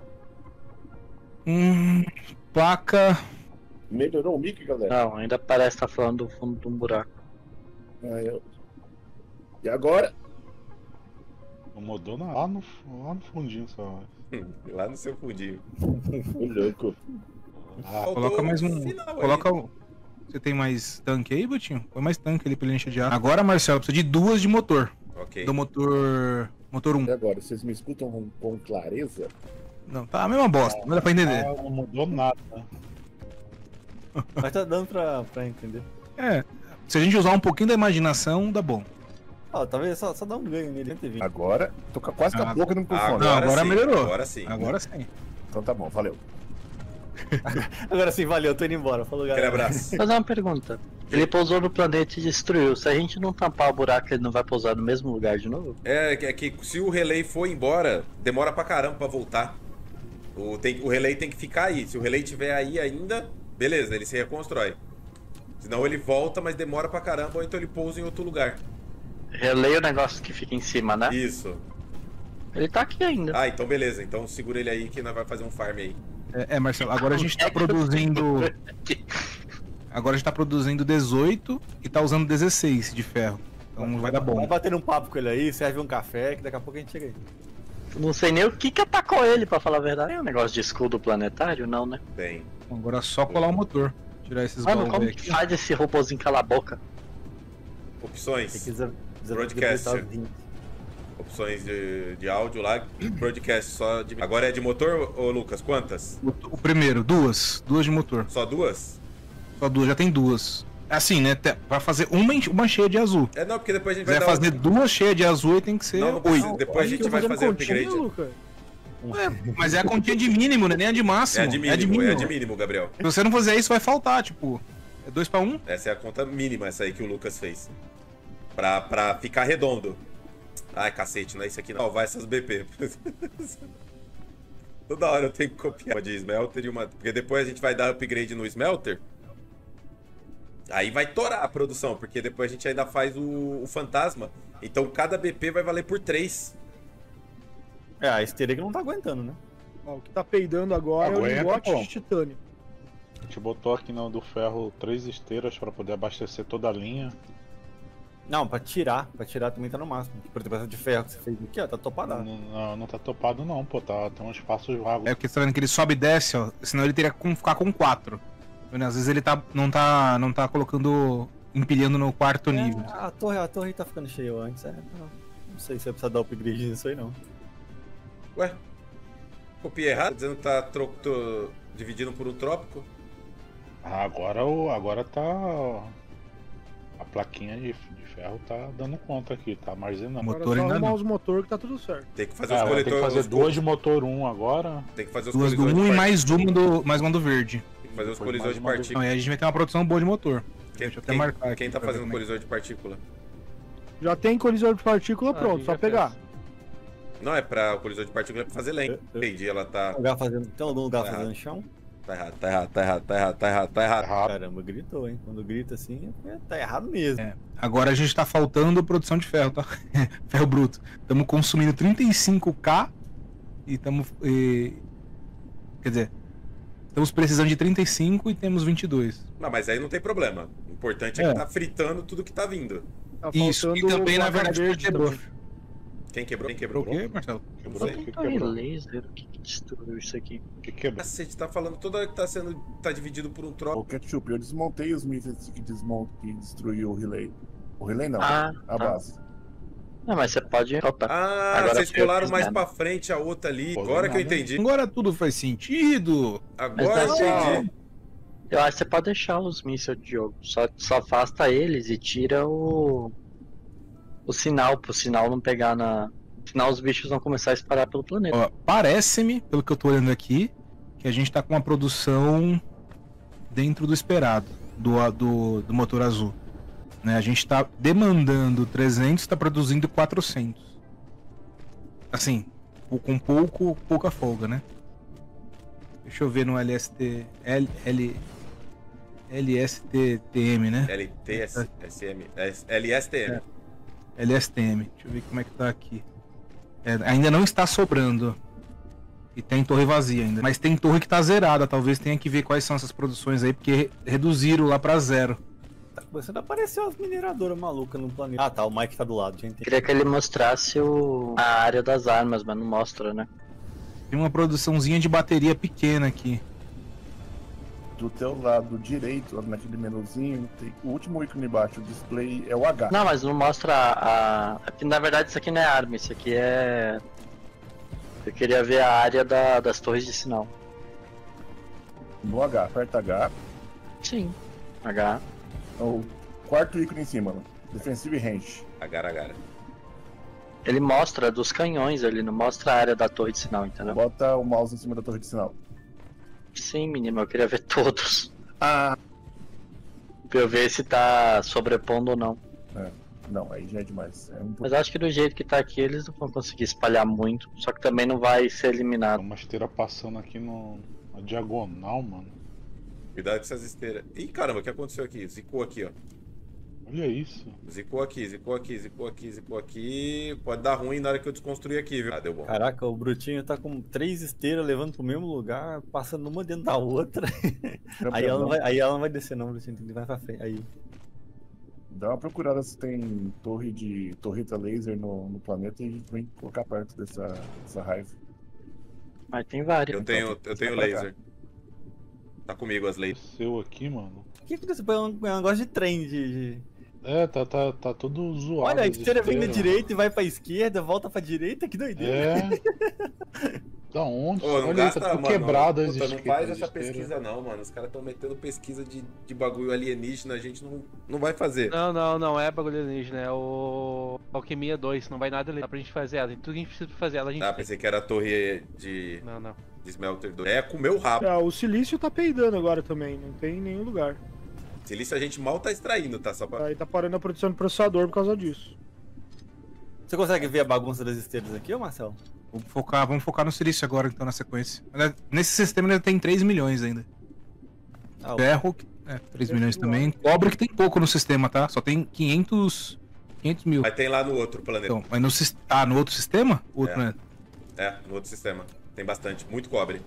Hum. Placa. Melhorou o mic, galera? Não, ainda parece estar falando do fundo de um buraco. Ah, eu... E agora? Não mudou nada. Lá no, lá no fundinho só. Lá no seu fundinho. Ô, louco. Ah, Coloca mais um. Final aí. Coloca. o- Você tem mais tanque aí, Butinho? Põe mais tanque ali pra ele encher de ar. Agora, Marcelo, precisa de duas de motor. Ok. Do motor. Motor um. E agora, vocês me escutam com, com clareza? Não, tá a mesma bosta, não dá pra entender. ah, não mudou nada, né? Mas tá dando pra, pra entender. É. Se a gente usar um pouquinho da imaginação, dá bom. Ó, talvez só, só dá um ganho nele, cento e vinte. Agora, tô com- quase com a Ah, boca no microfone. Não, agora sim, melhorou. Agora sim. Agora sim. Então tá bom, valeu. Agora sim, valeu, tô indo embora. Falou, Aquele galera. abraço. Vou fazer uma pergunta. Ele pousou no planeta e destruiu. Se a gente não tampar o buraco, ele não vai pousar no mesmo lugar de novo? É, é que se o relay for embora, demora pra caramba pra voltar. O, tem, o relay tem que ficar aí. Se o relay estiver aí ainda, beleza, ele se reconstrói. Senão ele volta, mas demora pra caramba, ou então ele pousa em outro lugar. Relei o negócio que fica em cima, né? Isso. Ele tá aqui ainda. Ah, então beleza. Então segura ele aí que nós vamos fazer um farm aí. É, é, Marcelo, agora a gente tá produzindo. Agora a gente tá produzindo dezoito e tá usando dezesseis de ferro. Então vai dar Vai bom. bater um papo com ele aí, serve um café, que daqui a pouco a gente chega aí. Não sei nem o que que atacou ele, pra falar a verdade. É um negócio de escudo planetário, não, né? Bem. Agora é só colar o motor. Tirar esses Mano, baús como aí que aqui. faz esse robôzinho calar a boca? Opções. Tem que usar. Broadcaster. Opções de, de áudio lá. Broadcast só de. Agora é de motor, ô Lucas? Quantas? O, o primeiro, duas. Duas de motor. Só duas? Só duas, já tem duas. Assim, né? te- Pra fazer uma, em- uma cheia de azul. É, não, porque depois a gente Se vai quiser dar. fazer duas cheias de azul, aí tem que ser Não, não precisa. oito. Depois a gente vai fazer o upgrade. Lucas. Ué, mas é a continha de mínimo, né? Nem a de máximo. É a de mínimo, é a de mínimo, Gabriel. Se você não fizer isso, vai faltar, tipo. É dois pra um? Essa é a conta mínima, essa aí que o Lucas fez. Pra, pra ficar redondo. Ai, cacete, não é isso aqui não. Salvar essas B P. Toda hora eu tenho que copiar uma de smelter e uma. Porque depois a gente vai dar upgrade no smelter. Aí vai torar a produção, porque depois a gente ainda faz o, o fantasma. Então cada B P vai valer por três. É, a esteira que não tá aguentando, né? Ó, o que tá peidando agora é o Aguenta, lingote pô. de titânio. A gente botou aqui no do ferro três esteiras pra poder abastecer toda a linha. Não, pra tirar. Pra tirar também tá no máximo. Por exemplo, essa de ferro que você fez aqui, ó, tá topada. Não, não, não tá topado não, pô, tá, tem uns espaços vagos. É porque você tá vendo que ele sobe e desce, ó. Senão ele teria que ficar com quatro. Às vezes ele tá, não, tá, não tá colocando. Empilhando no quarto nível. É, a torre, a torre tá ficando cheia antes, é. Não, não sei se vai precisar dar upgrade nisso aí, não. Ué? Copiei errado, dizendo que tá tro... tô dividindo por um trópico. Ah, agora, o, agora tá... A plaquinha de, de ferro tá dando conta aqui, tá armazenando. Motor Agora é só ainda arrumar não. os motores que tá tudo certo. Tem que fazer É, os tem que coletores. fazer os duas co- de motor um agora. Tem que fazer os Duas do colisões um de e par- mais uma do. Mais uma do verde. Tem que fazer os Depois colisões mais de uma do- Então partícula. aí a gente vai ter uma produção boa de motor. Quem, Deixa eu até quem- marcar aqui quem tá pra ver fazendo como é que- colisor de partícula? Já tem colisor de partícula Ah, pronto, a só gente já pegar. fez. Não, é pra o colisor de partícula é pra fazer lente. Entendi, ela tá. Tem lugar fazendo, tem algum lugar Tá fazendo errado. chão? Tá errado, tá errado, tá errado, tá errado, tá errado, tá errado. Errado. Caramba, gritou, hein? Quando grita assim, é- tá errado mesmo. É. Agora a gente tá faltando produção de ferro, tá? Ferro bruto. Estamos consumindo trinta e cinco K e estamos. Quer dizer, estamos precisando de trinta e cinco e temos vinte e dois. Não, mas aí não tem problema. O importante é, É. que tá fritando tudo que tá vindo. Tá Isso, e faltando também, na placa verdade, verde quebrou. também. Quem quebrou? Quem Quebrou quebrou? o quê, Marcelo? Não Quebrou? sei. O que Torre quebrou? laser, o que que destruiu isso aqui? O que quebrou? Cacete, tá falando toda hora que tá sendo. tá dividido por um troço. Ô, Ketchup, eu desmontei os mísseis que, desmont... que destruiu o relay. O relay não, Ah, a tá. base. Não, mas você pode. Opa. Ah, Agora vocês foi eu polaram que mais fiz, pra frente a outra ali. Pô, Agora que eu nada. entendi. Agora tudo faz sentido. Agora Mas eu tá só- entendi. Eu acho que você pode deixar os mísseis de jogo. Só, só afasta eles e tira o. O sinal, pro sinal não pegar na. Senão os bichos vão começar a espalhar pelo planeta. Ó, parece-me, pelo que eu tô olhando aqui, que a gente tá com uma produção dentro do esperado, do, do, do motor azul. Né? A gente tá demandando trezentos, tá produzindo quatrocentos. Assim, com pouco, pouca folga, né? Deixa eu ver no L S T... L, L, L S T T M, né? L T S M. L S T M. L S T M. Deixa eu ver como é que tá aqui. É, ainda não está sobrando. E tem torre vazia ainda. Mas tem torre que tá zerada. Talvez tenha que ver quais são essas produções aí, porque re- reduziram lá pra zero. Tá começando a aparecer umas mineradoras malucas no planeta. Ah, tá, o Mike tá do lado, já entendi. Queria que ele mostrasse o... a área das armas, mas não mostra, né? Tem uma produçãozinha de bateria pequena aqui. Do teu lado direito, naquele menuzinho, tem o último ícone embaixo, o display é o H. Não, mas não mostra a. a... Aqui, na verdade, isso aqui não é arma, isso aqui é. Eu queria ver a área da, das torres de sinal. No H, aperta H. Sim. H. O quarto ícone em cima, mano. Defensive Range. Agara, agara. Ele mostra dos canhões, ele não mostra a área da torre de sinal, entendeu? Bota o mouse em cima da torre de sinal. Sim, menino, eu queria ver todos. Ah, Pra eu ver se tá sobrepondo ou não. é. Não, aí já é demais. É um Mas acho que do jeito que tá aqui eles não vão conseguir espalhar muito. Só que também não vai ser Tem eliminado. uma esteira passando aqui no, na diagonal, mano. Cuidado com essas esteiras. Ih, caramba, o que aconteceu aqui? Zicou aqui, ó. Olha isso. Zicou aqui, zicou aqui, zicou aqui, zicou aqui. Pode dar ruim na hora que eu desconstruir aqui, viu? Ah, deu bom. Caraca, o Brutinho tá com três esteiras levando pro mesmo lugar, passando uma dentro da outra. Aí ela, não vai, aí ela não vai descer não, Brutinho, tem que vai pra frente. Aí. Dá uma procurada se tem torre de torreta laser no, no planeta e a gente vem colocar perto dessa, dessa raiva. Mas tem várias. Eu tenho, eu tenho Vai pra cá. laser. Tá comigo as lasers. Desceu aqui, mano. O que aconteceu? Foi um, um negócio de trem de. de- É, tá, tá, tá tudo zoado. Olha, a as esteira vem da esteiras. direita e vai pra esquerda, volta pra direita, que doideira. É. Da onde? Ô, não Olha, gasta, tá tudo mano. quebrado as Puta, não esquerdas faz de essa esteira. pesquisa não, mano. Os caras tão metendo pesquisa de, de bagulho alienígena, a gente não, não vai fazer. Não, não, não é bagulho alienígena, é o Alquimia dois, não vai nada ali. Dá pra gente fazer ela, tem tudo que a gente precisa pra fazer ela, a gente Ah, tem. pensei que era a torre de, Não, não. de Smelter dois. É, comeu o rabo. Ah, o silício tá peidando agora também, não tem em nenhum lugar. Silício a gente mal tá extraindo, tá? Só pra... Aí tá parando a produção de processador por causa disso. Você consegue ver a bagunça das esteiras aqui, ô Marcelo? Vamos focar, vamos focar no silício agora, então, na sequência. Aliás, nesse sistema ainda tem três milhões ainda. Ah, o- Ferro, que- é, três milhões também. Cobre que tem pouco no sistema, tá? Só tem quinhentos, quinhentos mil. Mas tem lá no outro planeta. Então, mas no, sis- ah, no outro sistema? O outro É. planeta. É, no outro sistema. Tem bastante, muito cobre.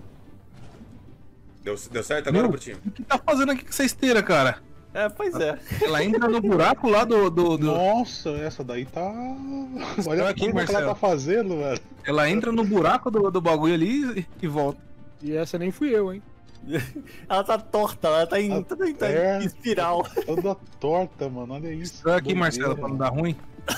Deu, deu certo agora, Meu, Brutinho? o que tá fazendo aqui com essa esteira, cara? É, pois é. Ela entra no buraco lá do... do, do- Nossa, essa daí tá. Olha a aqui, curva que ela Marcelo. tá fazendo, velho. Ela entra no buraco do, do bagulho ali e, e volta. E essa nem fui eu, hein? Ela tá torta, ela tá em, Ah, toda em, tá é. em espiral. Toda torta, mano. Olha isso. Então aqui, doideira. Marcelo, pra não dar ruim.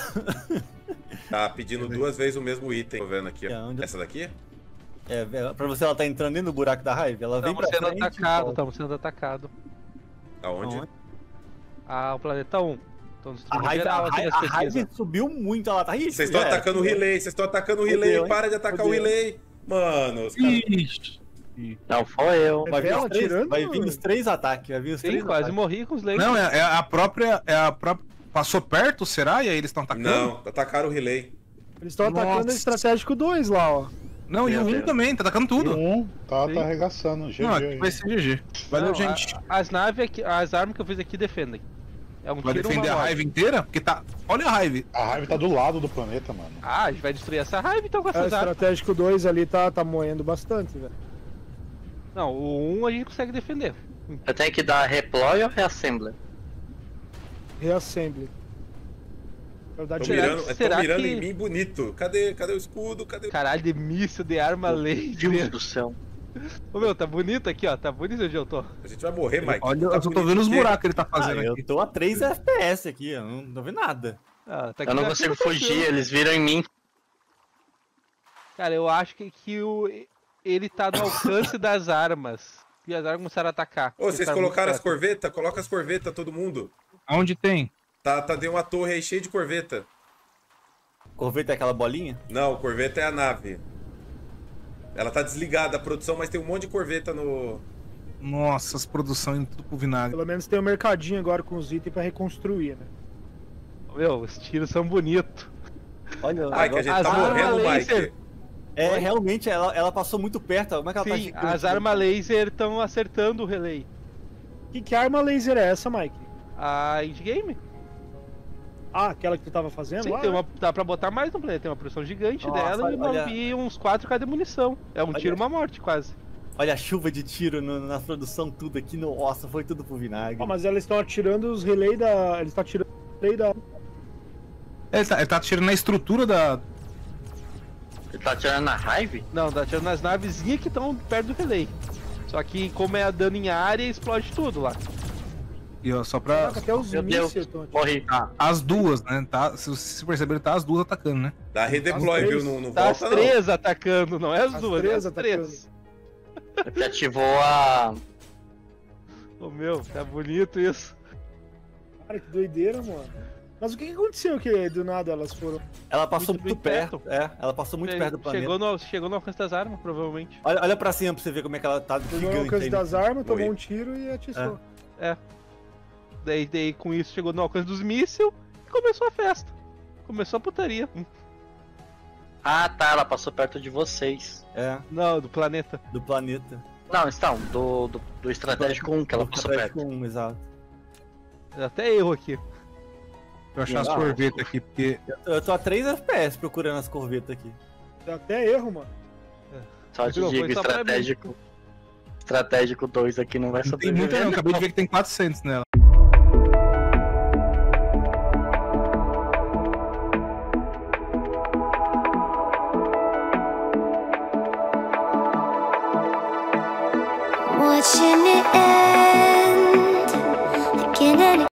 Tá pedindo duas vezes o mesmo item. Tô vendo aqui, É, ó. onde- Essa daqui? É, pra você ela tá entrando dentro do buraco da raiva, ela vem Estamos pra sendo frente e atacados, volta. estamos sendo atacados. Aonde? Aonde? Ah, o planeta um. Estão A destruindo raiva, geral a aqui raiva, nas a raiva pesquisas. subiu muito, ela tá... Ih, Vocês estão já era. atacando o relay, vocês estão atacando o Fudeu, relay. hein? Para de atacar o Fudeu. relay. Mano, os caras... Ixi. Não, foi eu. Vai vir, Ela os três, tirando- vai vir os três ataques, vai vir os Sim, três quase ataques. morri com os lasers. Não, é, é a própria. É a própria. Passou perto, será? E aí eles estão atacando? Não, atacaram o relay. Eles estão atacando Nossa. o estratégico dois lá, ó. Não, e Meu o um Deus. também, tá atacando tudo. Um tá, Sim. tá arregaçando. G G. Não, aqui aí. vai ser G G. Valeu, Não, gente. a- as naves aqui, as armas que eu fiz aqui defendem. É um Vai tiro, defender uma a morte. raiva inteira? Porque tá. Olha a raiva. A raiva tá do lado do planeta, mano. Ah, a gente vai destruir essa raiva então com É, o essas armas. estratégico dois ali tá, tá moendo bastante, velho. Não, o um a gente consegue defender. Eu tenho que dar reploy ou reassembly? Reassembly. Na verdade, Tô Será mirando, que- tão será mirando que- em mim bonito. Cadê, cadê o escudo? Cadê o... Caralho, de míssil, de arma Deus laser. do céu. Ô meu, tá bonito aqui, ó. Tá bonito onde eu tô. A gente vai morrer, Mike. Olha, Tá eu só tô bonito vendo os aqui. buracos que ele tá Ah, fazendo eu aqui. tô a três F P S aqui, eu não tô vendo nada. Ah, tá Eu não aqui, consigo tá fugir, tranquilo. eles viram em mim. Cara, eu acho que, que o, ele tá no alcance das armas. E as armas começaram a atacar. Ô, Ele vocês tá colocaram muito as perto. corvetas? Coloca as corvetas, todo mundo. Aonde tem? Tá, tá, deu uma torre aí cheia de corveta. Corveta é aquela bolinha? Não, corveta é a nave. Ela tá desligada a produção, mas tem um monte de corveta no... Nossa, as produções indo tudo pro vinagre. pelo menos tem um mercadinho agora com os itens pra reconstruir, né? Meu, os tiros são bonitos. Olha, Ai, que a gente as tá armas morrendo, laser. Mike. é, realmente, ela, ela passou muito perto. Como é que ela tá Sim, gigante? as armas laser estão acertando o relay. Que, que arma laser é essa, Mike? A endgame? Ah, aquela que tu tava fazendo Sim, lá? tem uma, dá pra botar mais no planeta. Tem uma produção gigante Nossa, dela e, uma- olha- e uns quatro K de munição. É um Olha- tiro, uma morte quase. Olha a chuva de tiro no- na produção, tudo aqui. Nossa, foi tudo pro vinagre. Ah, mas eles estão atirando os relay da... Eles estão atirando os relay da... Ele tá, ele tá tirando a estrutura da. Ele tá atirando na Hive? Não, tá atirando nas navezinhas que estão perto do relay. Só que como é dano em área, explode tudo lá. E ó, só pra. Caraca, até os Meu Deus, mísseis estão aqui. morri. Ah, as duas, né? Tá, se vocês perceberam, tá as duas atacando, né? Dá redeploy, As viu? três- Não, não Tá as volta, não. três atacando, não é as, As duas, três é as atacando. três. Ele ativou a. Ô meu, tá bonito isso. Cara, que doideira, mano. Mas o que, que aconteceu que do nada elas foram. Ela passou Muito muito, bem perto. É, ela passou muito perto do planeta. Chegou no, chegou no alcance das armas, provavelmente. Olha, olha pra cima pra você ver como é que ela tá Pegou no gigante alcance aí, né? das armas, tomou Morri. um tiro e atiçou. Daí, daí com isso chegou no alcance dos mísseis e começou a festa. Começou a putaria. Ah, tá, ela passou perto de vocês. É, Não, do planeta. do planeta. Não, então, do, do, do estratégico um que ela Do passou estratégico perto. um, exato. Até erro aqui. Pra eu achar as Ah, corvetas aqui, porque. Eu tô a três F P S procurando as corvetas aqui. Deu até erro, mano. Só te Não, foi digo, só pra mim. estratégico. Estratégico dois aqui não vai Não tem sobreviver. muita não, acabei de ver que tem quatrocentos nela. Watching it end.